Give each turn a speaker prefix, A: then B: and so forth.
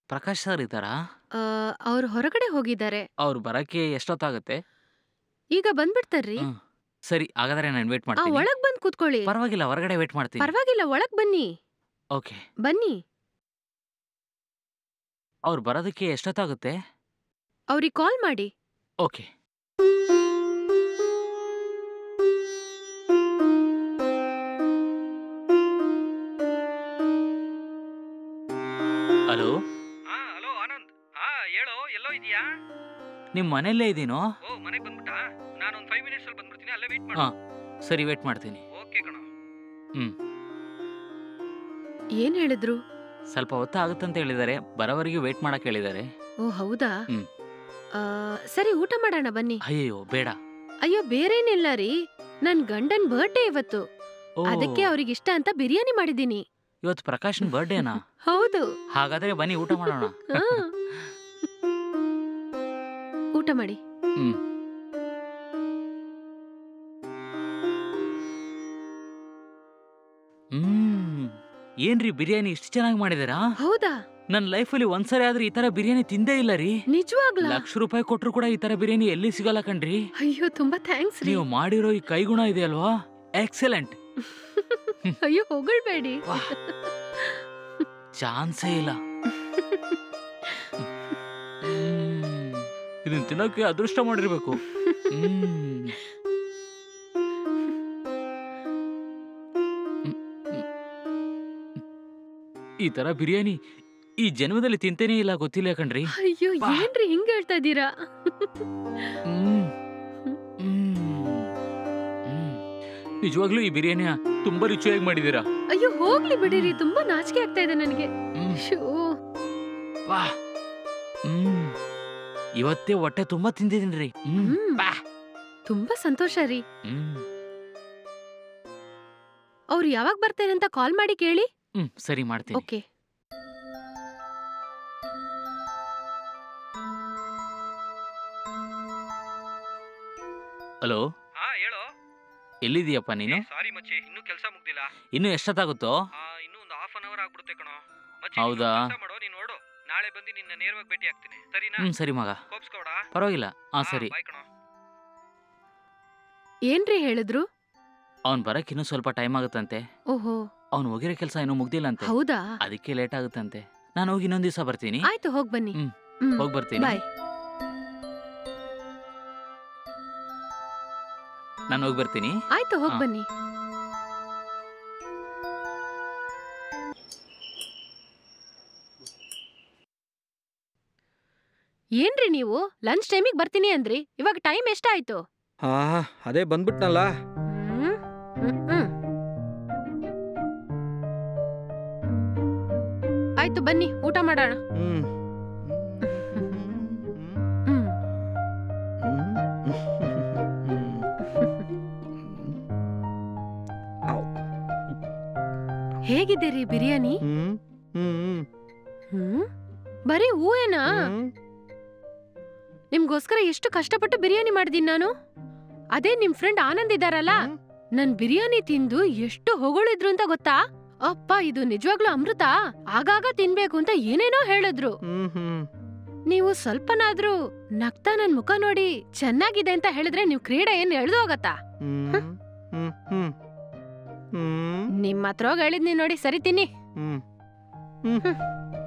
A: Prakash sir ಇದ್ದಾರಾ?
B: ಅವ್ರು ಹೊರಗಡೆ ಹೋಗಿದ್ದಾರೆ.
A: ಅವ್ರು ಬರಕ್ಕೆ ಎಷ್ಟೊತ್ತಾಗುತ್ತೆ?
B: ಈಗ ಬಂದ್ಬಿಡ್ತಾರ್ರಿ.
A: ಸರಿ, ಹಾಗಾದ್ರೆ ನಾನು ವೇಟ್ ಮಾಡ್ತೀನಿ.
B: ಒಳಗ್ ಬಂದ್ ಕೂತ್ಕೊಳ್ಳಿ.
A: ಪರವಾಗಿಲ್ಲ, ಹೊರಗಡೆ ವೇಟ್ ಮಾಡ್ತೀನಿ.
B: ಪರವಾಗಿಲ್ಲ, ಒಳಗ್ ಬನ್ನಿ.
A: ಓಕೆ.
B: ಬನ್ನಿ.
A: ಅವ್ರು ಬರೋದಕ್ಕೆ ಎಷ್ಟೊತ್ತಾಗುತ್ತೆ?
B: ಅವ್ರಿಗೆ ಕಾಲ್ ಮಾಡಿ.
A: ಓಕೆ. ಹಲೋ.
C: ಹಲೋ ಆನಂದ್. ಹೇಳೋ, ಎಲ್ಲೋ ಇದೀಯಾ?
A: ನಿಮ್ ಮನೆಯಲ್ಲೇ ಇದೀನೋ?
C: ಓ, ಮನೆಗೆ ಬಂದ್ಬಿಟ್ಟಾ? ನಾನು ಒಂದು 5 ಮಿನಿಟ್ಸ್ ಅಲ್ಲಿ ಬಂದ್ಬಿಡ್ತೀನಿ, ಅಲ್ಲೇ ವೇಟ್ ಮಾಡು.
A: ಸರಿ, ವೇಟ್ ಮಾಡ್ತೀನಿ.
C: ಓಕೆ ಕಣೋ.
B: ಏನ್ ಹೇಳಿದ್ರು?
A: ಸ್ವಲ್ಪ ಹೊತ್ತು ಆಗುತ್ತಂತ ಹೇಳಿದ್ದಾರೆ, ಬರೋವರೆಗೆ ವೇಟ್ ಮಾಡಕ್ ಹೇಳಿದ್ದಾರೆ.
B: ಓ ಹೌದಾ? ಸರಿ, ಊಟ ಮಾಡೋಣ ಬನ್ನಿ.
A: ಅಯ್ಯೋ ಬೇಡ.
B: ಅಯ್ಯೋ ಬೇರೇನಿಲ್ಲ ರೀ, ನನ್ ಗಂಡನ್ ಬರ್ಡೇ ಇವತ್ತು. ಅದಕ್ಕೆ ಅವ್ರಿಗೆ ಇಷ್ಟ ಅಂತ ಬಿರಿಯಾನಿ ಮಾಡಿದೀನಿ.
A: ಇವತ್ತು ಪ್ರಕಾಶನ್ ಬರ್ಡೇನಾ?
B: ಹೌದು.
A: ಹಾಗಾದ್ರೆ ಬನ್ನಿ ಊಟ ಮಾಡೋಣ.
B: ಊಟ ಮಾಡಿ.
A: ಏನ್ರಿ ಬಿರಿಯಾನಿ ಇಷ್ಟು ಚೆನ್ನಾಗಿ ಮಾಡಿದೀರಾ?
B: ಹೌದಾ?
A: ನನ್ನ ಲೈಫಲ್ಲಿ ಒಂದ್ಸರಿ ಆದ್ರೆ ಈ ತರ ಬಿರಿಯಾನಿ ತಿಂದೇ ಇಲ್ಲ ರೀ.
B: ನಿಜವಾಗ್ಲೂ?
A: ₹1,00,000 ಕೊಟ್ರು ಕೂಡ ಈ ತರ ಬಿರಿಯಾನಿ ಎಲ್ಲಿ ಸಿಗಲ್ಲ ಕಣ್ರಿ.
B: ಅಯ್ಯೋ ತುಂಬಾ ಥ್ಯಾಂಕ್ಸ್ ರೀ.
A: ನೀವು ಮಾಡಿರೋ ಈ ಕೈಗುಣ ಇದೆ ಅಲ್ವಾ, ಎಕ್ಸಲೆಂಟ್.
B: ಅಯ್ಯೋ ಹೊಗಳ್ಬೇಡಿ.
A: ಚಾನ್ಸೇ ಇಲ್ಲ. ಇದನ್ನ ತಿನ್ನೋಕೆ ಅದೃಷ್ಟ ಮಾಡಿರ್ಬೇಕು. ಈ ತರ ಬಿರಿಯಾನಿ ಈ ಜನ್ಮದಲ್ಲಿ ತಿಂತೇನೇ ಇಲ್ಲ, ಗೊತ್ತಿಲ್ಲ ಕಣ್ರಿ.
B: ಅಯ್ಯೋ ಏನ್ರಿ ಹಿಂಗ ಹೇಳ್ತಾ ಇದ್ದೀರಾ?
A: ನಿಜವಾಗ್ಲೂ ಈ ಬಿರಿಯಾನಿಯ ತುಂಬಾ ರುಚಿಯಾಗಿ ಮಾಡಿದೀರಾ.
B: ಅಯ್ಯೋ ಹೋಗ್ಲಿ ಬಿಡಿರಿ, ತುಂಬಾ ನಾಚಿಕೆ ಆಗ್ತಾ ಇದೆ ನನಗೆ.
A: ಇವತ್ತೇ ಹೊಟ್ಟೆ ತುಂಬಾ ತಿಂದಿದ್ದೀನ್ರಿ.
B: ತುಂಬಾ ಸಂತೋಷ ರೀ. ಅವ್ರು ಯಾವಾಗ ಬರ್ತಾರೆ ಅಂತ ಕಾಲ್ ಮಾಡಿ ಕೇಳಿ.
A: ಸರಿ, ಮಾಡ್ತೀನಿ.
B: ಓಕೆ.
A: ಹಲೋ.
C: ಹೇಳೋ.
A: ಎಲ್ಲಿದೀಯಪ್ಪ ನೀನು?
C: ಸಾರಿ ಮಚ್ಚಿ, ಇನ್ನೂ ಕೆಲಸ ಮುಗ್ದಿಲ್ಲ.
A: ಇನ್ನು ಎಷ್ಟೊತ್ತಾಗುತ್ತೋ?
C: ಇನ್ನೂ ಒಂದು ½ ಅವರ್ ಆಗ್ಬಿಡುತ್ತೆ ಕಣೋ.
A: ಹೌದಾ?
C: ಕೆಲಸ ಮಾಡೋ, ನೀನು ನೋಡು, ನಾಳೆ ಬಂದು ನಿನ್ನ ನೇರವಾಗಿ ಭೇಟಿ ಆಗ್ತೀನಿ, ಸರಿನಾ?
A: ಸರಿ ಮಗ,
C: ಕೋಪ್ಸ್ಕೋಡ.
A: ಪರವಾಗಿಲ್ಲ. ಸರಿ.
C: ಬಾಯ್ ಕಣೋ.
B: ಏನ್ರಿ ಹೇಳಿದ್ರು?
A: ಅವ್ನ್ ಬರಕ್ ಇನ್ನೂ ಸ್ವಲ್ಪ ಟೈಮ್ ಆಗುತ್ತಂತೆ.
B: ಓಹೋ.
A: ಅವ್ನು ಹೋಗಿರೋ ಕೆಲಸ ಇನ್ನೂ ಮುಗ್ದಿಲ್ಲ ಅಂತೆ.
B: ಹೌದಾ?
A: ಅದಕ್ಕೆ ಲೇಟ್ ಆಗುತ್ತಂತೆ. ನಾನು ಹೋಗಿ ಇನ್ನೊಂದ್ ದಿವಸ ಬರ್ತೀನಿ.
B: ಆಯ್ತು, ಹೋಗ್ ಬನ್ನಿ.
A: ಹೋಗ್ ಬರ್ತೀನಿ.
B: ಬಾಯ್.
A: ನಾನು ಹೋಗಿ ಬರ್ತೀನಿ.
B: ಆಯ್ತು, ಹೋಗ್ ಬನ್ನಿ. ಏನ್ರಿ ನೀವು ಲಂಚ್ ಟೈಮಿಗೆ ಬರ್ತೀನಿ ಅಂದ್ರಿ, ಇವಾಗ ಟೈಮ್ ಎಷ್ಟಾಯ್ತು?
D: ಅದೇ ಬಂದ್ಬಿಟ್ನಲ್ಲ.
B: ಆಯ್ತು ಬನ್ನಿ, ಊಟ ಮಾಡೋಣ. ಹೇಗಿದ್ದೀರಿ ಬಿರಿಯಾನಿ? ಬರೀ ಹೂವೇನಾ? ನಿಮ್ಗೋಸ್ಕರ ಎಷ್ಟು ಕಷ್ಟಪಟ್ಟು ಬಿರಿಯಾನಿ ಮಾಡಿದೀನಿ ನಾನು. ಅದೇ ನಿಮ್ ಫ್ರೆಂಡ್ ಆನಂದ್ ಇದಾರಲ್ಲ, ನನ್ ಬಿರಿಯಾನಿ ತಿಂದು ಎಷ್ಟು ಹೊಗಳಿದ್ರು ಅಂತ ಗೊತ್ತಾ? ಅಪ್ಪ, ಇದು ನಿಜವಾಗ್ಲೂ ಅಮೃತ, ಆಗಾಗ ತಿನ್ಬೇಕು ಅಂತ ಏನೇನೋ ಹೇಳಿದ್ರು. ನೀವು ಸ್ವಲ್ಪನಾದ್ರೂ ನಗ್ತಾ ನನ್ ಮುಖ ನೋಡಿ ಚೆನ್ನಾಗಿದೆ ಅಂತ ಹೇಳಿದ್ರೆ ನಿಮ್ ಕ್ರೀಡೆ ಏನ್ ಎಳ್ದು ಹೋಗತ್ತಾ? ನಿಮ್ಮ ಹತ್ರ ಹೇಳಿದ್ನಿ ನೋಡಿ, ಸರಿ ತಿನ್ನಿ.